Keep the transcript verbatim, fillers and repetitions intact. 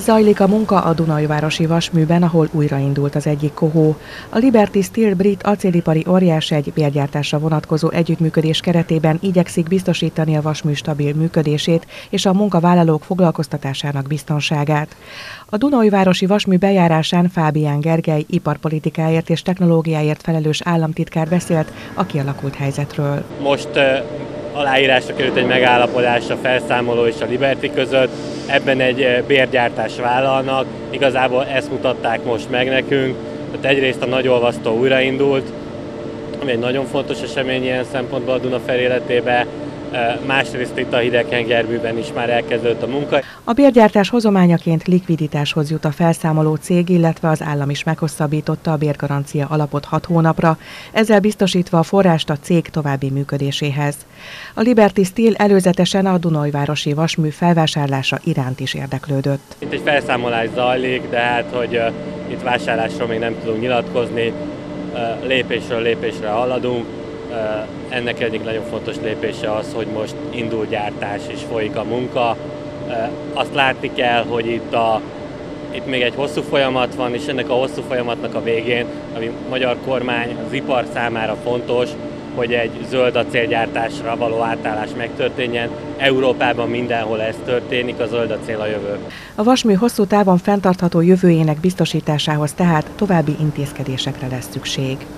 Zajlik a munka a Dunaújvárosi vasműben, ahol újraindult az egyik kohó. A Liberty Steel brit acélipari óriás egy bérgyártásra vonatkozó együttműködés keretében igyekszik biztosítani a vasmű stabil működését és a munkavállalók foglalkoztatásának biztonságát. A Dunaújvárosi vasmű bejárásán Fábián Gergely iparpolitikáért és technológiáért felelős államtitkár beszélt a kialakult helyzetről. Most uh, aláírásra került egy megállapodás a felszámoló és a Liberty között, ebben egy bérgyártást vállalnak, igazából ezt mutatták most meg nekünk. Tehát egyrészt a nagyolvasztó újraindult, ami egy nagyon fontos esemény ilyen szempontból a Dunafer életében, másrészt itt a hideghengerműben is már elkezdődött a munka. A bérgyártás hozományaként likviditáshoz jut a felszámoló cég, illetve az állam is meghosszabbította a bérgarancia alapot hat hónapra, ezzel biztosítva a forrást a cég további működéséhez. A Liberty Steel előzetesen a Dunaújvárosi vasmű felvásárlása iránt is érdeklődött. Itt egy felszámolás zajlik, de hát, hogy uh, itt vásárlásról még nem tudunk nyilatkozni, uh, lépésről lépésre haladunk. Uh, ennek egyik nagyon fontos lépése az, hogy most indul gyártás és folyik a munka. Uh, azt látni kell, hogy itt, a, itt még egy hosszú folyamat van, és ennek a hosszú folyamatnak a végén, ami a magyar kormány az ipar számára fontos, hogy egy zöld acélgyártásra való átállás megtörténjen. Európában mindenhol ez történik, a zöld acél a jövő. A vasmű hosszú távon fenntartható jövőjének biztosításához tehát további intézkedésekre lesz szükség.